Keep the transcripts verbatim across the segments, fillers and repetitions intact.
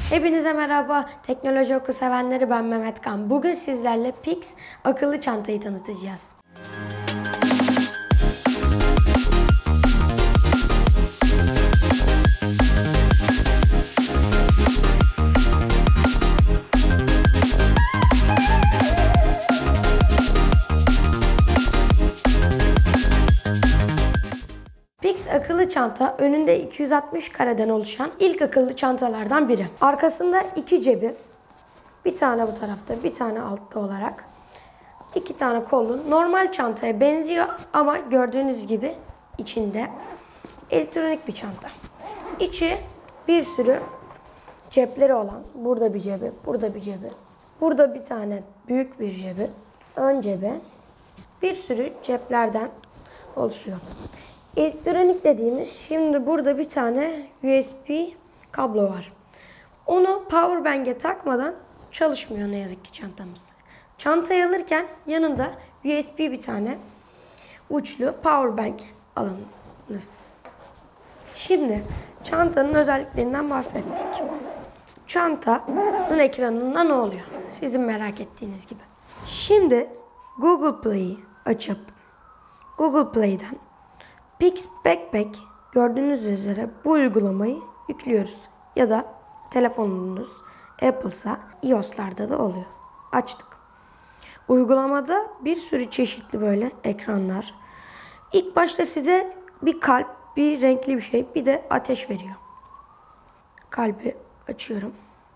Hepinize merhaba, teknoloji oku sevenleri, ben Mehmet Kan. Bugün sizlerle Pix akıllı çantayı tanıtacağız. Pix akıllı çanta önünde iki yüz altmış kareden oluşan ilk akıllı çantalardan biri. Arkasında iki cebi, bir tane bu tarafta, bir tane altta olarak iki tane kolu. Normal çantaya benziyor ama gördüğünüz gibi içinde elektronik bir çanta. İçi bir sürü cepleri olan, burada bir cebi, burada bir cebi, burada bir tane büyük bir cebi, ön cebi, bir sürü ceplerden oluşuyor. Elektronik dediğimiz, şimdi burada bir tane U S B kablo var. Onu powerbank'e takmadan çalışmıyor ne yazık ki çantamız. Çantayı alırken yanında U S B bir tane uçlu powerbank alınız. Şimdi çantanın özelliklerinden bahsettik. Çantanın ekranında ne oluyor? Sizin merak ettiğiniz gibi. Şimdi Google Play'i açıp Google Play'den Pix Backpack gördüğünüz üzere bu uygulamayı yüklüyoruz. Ya da telefonunuz Apple'sa iOS'larda da oluyor. Açtık. Uygulamada bir sürü çeşitli böyle ekranlar. İlk başta size bir kalp, bir renkli bir şey, bir de ateş veriyor. Kalbi açıyorum.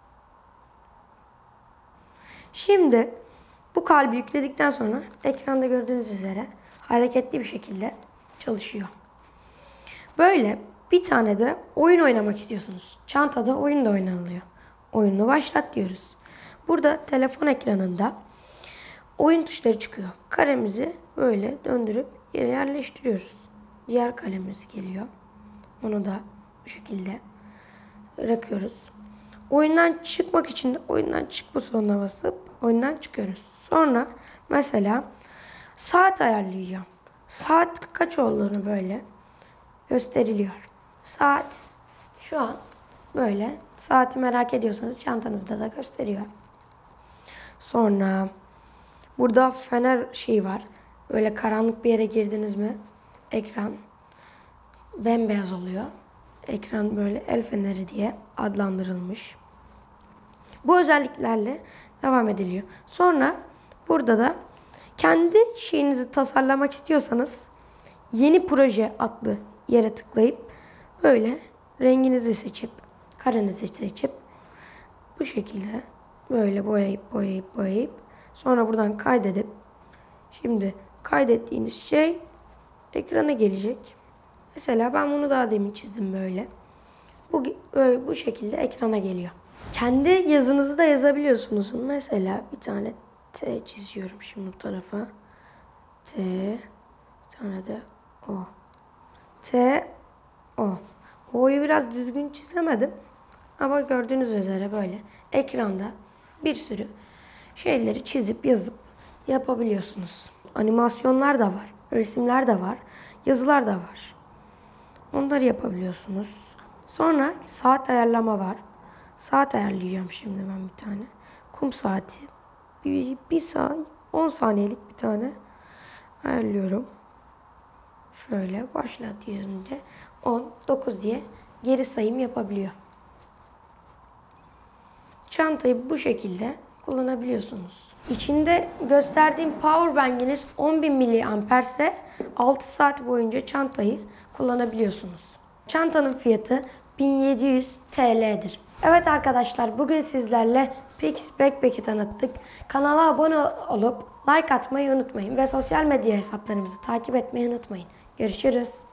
Şimdi bu kalbi yükledikten sonra ekranda gördüğünüz üzere hareketli bir şekilde çalışıyor. Böyle bir tane de oyun oynamak istiyorsunuz. Çantada oyun da oynanılıyor. Oyunu başlat diyoruz. Burada telefon ekranında oyun tuşları çıkıyor. Karemizi böyle döndürüp yere yerleştiriyoruz. Diğer kalemiz geliyor. Onu da bu şekilde bırakıyoruz. Oyundan çıkmak için de oyundan çık butonuna basıp oyundan çıkıyoruz. Sonra mesela saat ayarlayacağım. Saat kaç olduğunu böyle gösteriliyor. Saat şu an böyle. Saati merak ediyorsanız çantanızda da gösteriyor. Sonra burada fener şeyi var. Böyle karanlık bir yere girdiniz mi ekran bembeyaz oluyor. Ekran böyle el feneri diye adlandırılmış. Bu özelliklerle devam ediliyor. Sonra burada da kendi şeyinizi tasarlamak istiyorsanız yeni proje adlı yere tıklayıp böyle renginizi seçip karenizi seçip bu şekilde böyle boyayıp boyayıp boyayıp sonra buradan kaydedip şimdi kaydettiğiniz şey ekrana gelecek. Mesela ben bunu daha demin çizdim böyle. Bu böyle bu şekilde ekrana geliyor. Kendi yazınızı da yazabiliyorsunuz. Mesela bir tane T çiziyorum şimdi bu tarafa. T, bir tane de O. T, O. O'yu biraz düzgün çizemedim. Ama gördüğünüz üzere böyle ekranda bir sürü şeyleri çizip yazıp yapabiliyorsunuz. Animasyonlar da var. Resimler de var. Yazılar da var. Onları yapabiliyorsunuz. Sonra saat ayarlama var. Saat ayarlayacağım şimdi ben bir tane. Kum saati. Bir, bir saat, on saniyelik bir tane ayarlıyorum. Şöyle başla diyince on, dokuz diye geri sayım yapabiliyor. Çantayı bu şekilde kullanabiliyorsunuz. İçinde gösterdiğim powerbank'iniz on bin miliamper ise altı saat boyunca çantayı kullanabiliyorsunuz. Çantanın fiyatı bin yedi yüz T L'dir. Evet arkadaşlar, bugün sizlerle Pix Backpack'i tanıttık. Kanala abone olup like atmayı unutmayın ve sosyal medya hesaplarımızı takip etmeyi unutmayın. Görüşürüz.